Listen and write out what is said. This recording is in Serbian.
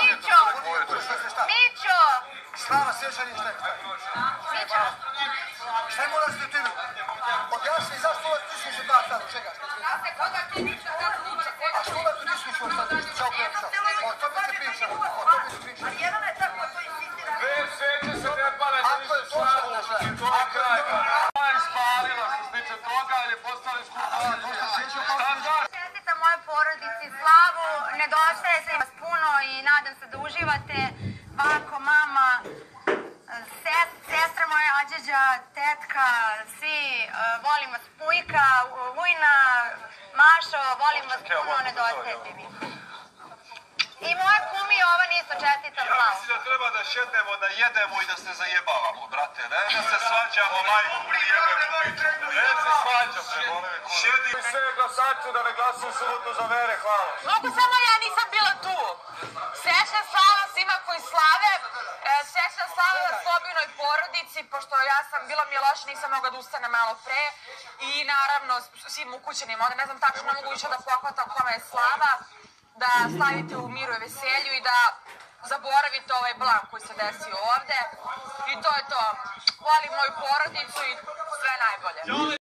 Mićo! Mićo! Slava, sjećanje, šta je? Mićo! Šta je moraš ti tim? Objasni zašto uvek ti smiš da sad, čega? A što uvek ti smiš sad? Čao priča. O tome se priča. O tome se priča. Dve sveće se ne pale, da nisu slavu, i to je kraj. Ona je spalila što se tiče toga, ali je postali skupo. Čestitam moje porodici slavu, nedostaje se vas puno i nadam se da uživate. Bako, mama, sestra moja Ađeđa, tetka, svi, volim vas Pujka, Vujna, Mašo, volim vas puno, nedostajete mi. I moja kumi Jovan isto čestitam slavu. Ja mislim da treba da šetnemo, da jedemo i da se zajebavamo, brate. Ne da se svađamo, majku, prijebemo piču. Ne se svađamo. Šedi sve glasače da ne glasuju subotno za vere, hvala. Mogu samo ja nisam bila tu. Srećna slava svima koji slave. Srećna slava Slobinoj porodici, pošto ja sam bila mi je loša, nisam mogla da ustanem malo pre. I naravno svim ukućenima, onda ne znam tačno, ne mogu više da pohvatam kome je slava. Da slavite u miru i veselju i da zaboravite ovaj blam koji se desio ovde. I to je to. Volim moju porodicu i sve najbolje.